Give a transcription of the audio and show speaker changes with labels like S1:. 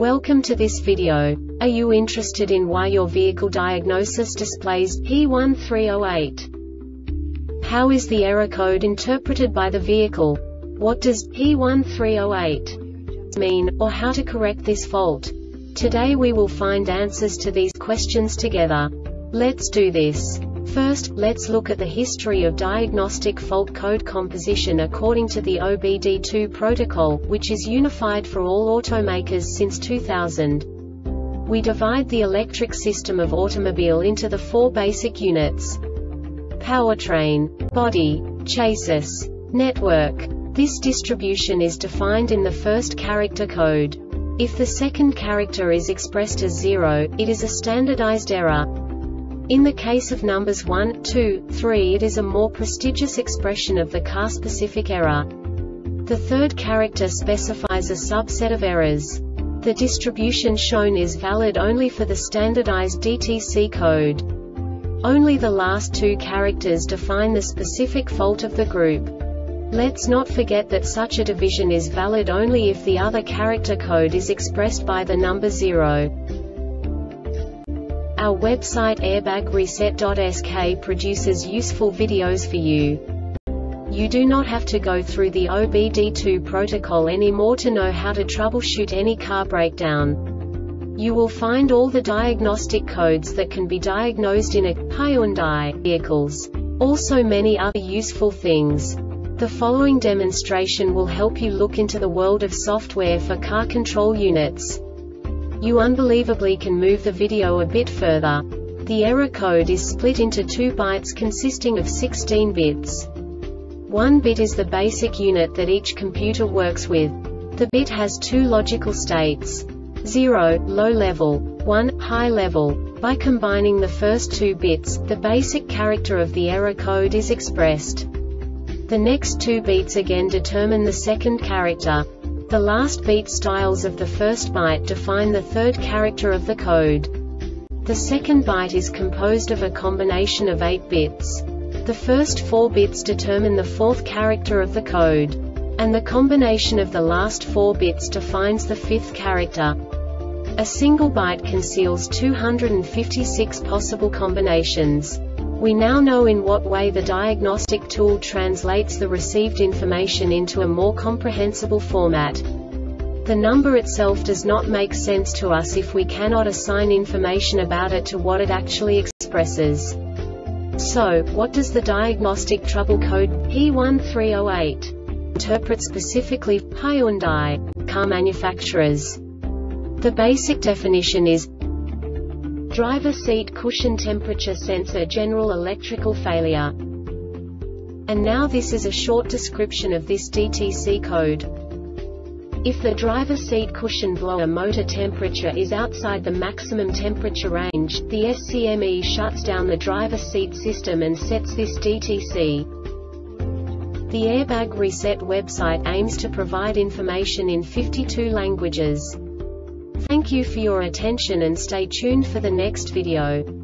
S1: Welcome to this video. Are you interested in why your vehicle diagnosis displays P1308? How is the error code interpreted by the vehicle? What does P1308 mean, or how to correct this fault? Today we will find answers to these questions together. Let's do this. First, let's look at the history of diagnostic fault code composition according to the OBD2 protocol, which is unified for all automakers since 2000. We divide the electric system of automobile into the four basic units: powertrain, body, chassis, network. This distribution is defined in the first character code. If the second character is expressed as 0, it is a standardized error. In the case of numbers 1, 2, 3, it is a more prestigious expression of the car-specific error. The third character specifies a subset of errors. The distribution shown is valid only for the standardized DTC code. Only the last two characters define the specific fault of the group. Let's not forget that such a division is valid only if the other character code is expressed by the number 0. Our website airbagreset.sk produces useful videos for you. You do not have to go through the OBD2 protocol anymore to know how to troubleshoot any car breakdown. You will find all the diagnostic codes that can be diagnosed in a Hyundai vehicles. Also many other useful things. The following demonstration will help you look into the world of software for car control units. You unbelievably can move the video a bit further. The error code is split into 2 bytes consisting of 16 bits. 1 bit is the basic unit that each computer works with. The bit has 2 logical states: 0, low level, 1, high level. By combining the first 2 bits, the basic character of the error code is expressed. The next 2 beats again determine the second character. The last beat styles of the first byte define the third character of the code. The second byte is composed of a combination of 8 bits. The first 4 bits determine the fourth character of the code. And the combination of the last 4 bits defines the fifth character. A single byte conceals 256 possible combinations. We now know in what way the diagnostic tool translates the received information into a more comprehensible format. The number itself does not make sense to us if we cannot assign information about it to what it actually expresses. So, what does the diagnostic trouble code P1308 interpret specifically for Hyundai car manufacturers? The basic definition is driver seat cushion temperature sensor general electrical failure. And now this is a short description of this DTC code. If the driver seat cushion blower motor temperature is outside the maximum temperature range, the SCME shuts down the driver seat system and sets this DTC. The Airbag Reset website aims to provide information in 52 languages. Thank you for your attention and stay tuned for the next video.